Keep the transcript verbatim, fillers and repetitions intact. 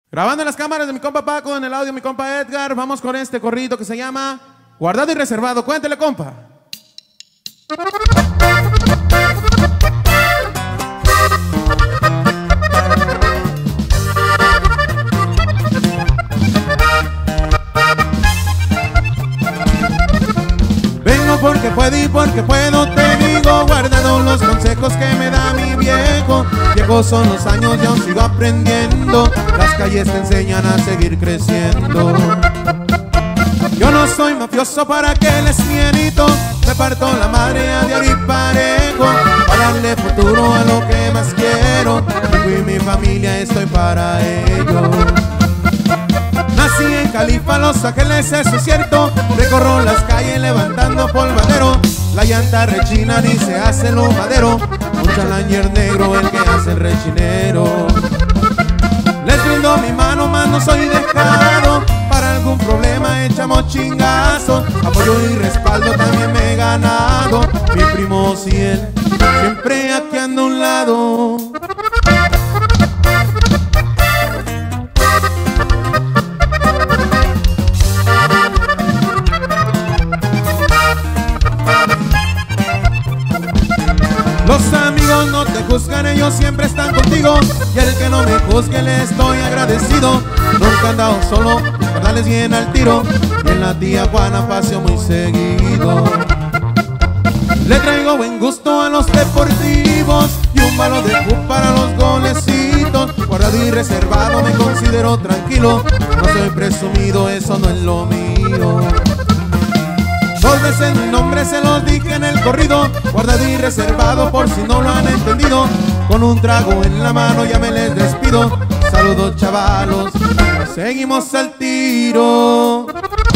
Grabando en las cámaras de mi compa Paco, en el audio de mi compa Edgar. Vamos con este corrido que se llama Guardado y Reservado. Cuéntele, compa. Vengo porque puedo y porque puedo, te digo, guardado los consejos que me da mi viejo. Viejos son los años y aún sigo aprendiendo. Las calles te enseñan a seguir creciendo. Yo no soy mafioso para que les miedito. Me parto la madre a diario y parejo, para darle futuro a lo que más quiero. Yo y mi familia estoy para ello. Nací en Califa, Los Ángeles, eso es cierto. Recorro las calles levantando polvadero. La llanta rechina ni se hace el humadero. Un challenger negro el que hace el rechinero. Les brindo mi mano, más no soy dejado. Para algún problema echamos chingazo. Apoyo y respaldo también me he ganado. Mi primo Ciel, siempre aquí ando a un lado. Los amigos no te juzgan, ellos siempre están contigo. Y el que no me juzgue le estoy agradecido. Nunca he andado solo, darles bien al tiro. Y en la tía Juana paseo muy seguido. Le traigo buen gusto a los deportivos y un balón de fútbol para los golecitos. Guardado y reservado me considero tranquilo. No soy presumido, eso no es lo mío. Dos veces mi nombre se los dije en el corrido. Guardado y reservado por si no lo han entendido. Con un trago en la mano ya me les despido. Saludos chavalos, seguimos al tiro.